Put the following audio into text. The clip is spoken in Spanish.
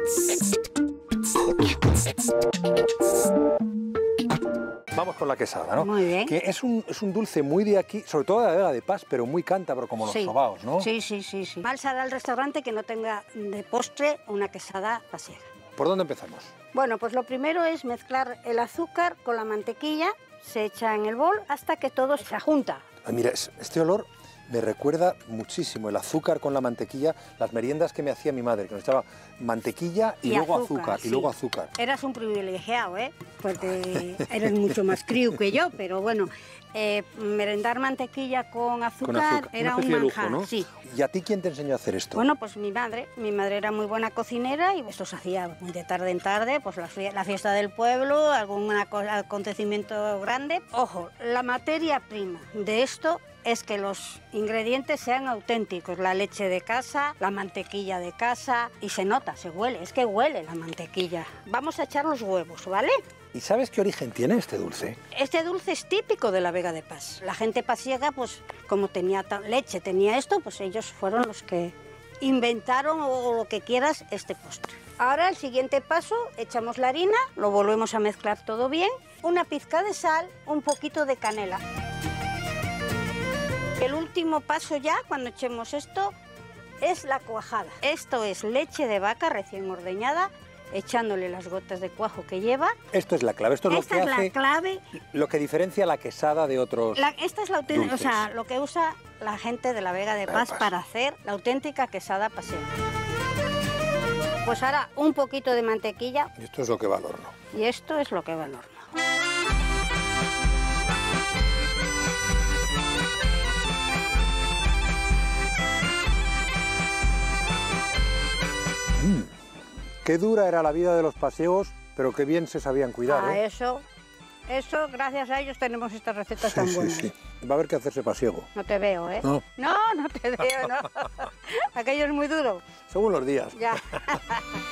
Vamos con la quesada, ¿no? Muy bien. Que es un dulce muy de aquí, sobre todo de la Vega de Pas, pero muy cántabro, como los sobaos, ¿no? Sí. Mal será el restaurante que no tenga de postre una quesada pasiega. ¿Por dónde empezamos? Bueno, pues lo primero es mezclar el azúcar con la mantequilla, se echa en el bol hasta que todo se junta. Ah, mira, este olor me recuerda muchísimo el azúcar con la mantequilla, las meriendas que me hacía mi madre, que nos echaba mantequilla y luego azúcar, y luego azúcar. Eras un privilegiado, ¿eh? Porque eres mucho más crío que yo, pero bueno, merendar mantequilla con azúcar era un manjar, ¿no? Sí. ¿Y a ti quién te enseñó a hacer esto? Bueno, pues mi madre era muy buena cocinera y esto se hacía muy de tarde en tarde, pues la fiesta del pueblo, algún acontecimiento grande. Ojo, la materia prima de esto es que los ingredientes sean auténticos, la leche de casa, la mantequilla de casa, y se nota, se huele, es que huele la mantequilla. Vamos a echar los huevos, ¿vale? ¿Y sabes qué origen tiene este dulce? Este dulce es típico de la Vega de Pas. La gente pasiega, pues como tenía leche, tenía esto, pues ellos fueron los que inventaron o lo que quieras este postre. Ahora el siguiente paso, echamos la harina, lo volvemos a mezclar todo bien, una pizca de sal, un poquito de canela. El último paso ya, cuando echemos esto, es la cuajada. Esto es leche de vaca recién ordeñada, echándole las gotas de cuajo que lleva. Esto es la clave, esto es lo que hace, la clave. Lo que diferencia la quesada de otros esta es la auténtica, o sea, lo que usa la gente de la Vega de Pas para hacer la auténtica quesada pasiega. Pues ahora un poquito de mantequilla. Y esto es lo que va al horno. Y esto es lo que va al horno. Qué dura era la vida de los pasiegos, pero qué bien se sabían cuidar, ¿eh? Eso, gracias a ellos tenemos estas recetas tan buenas. Sí. Va a haber que hacerse pasiego. No te veo, ¿eh? No. No te veo, no. Aquello es muy duro. Según los días. Ya.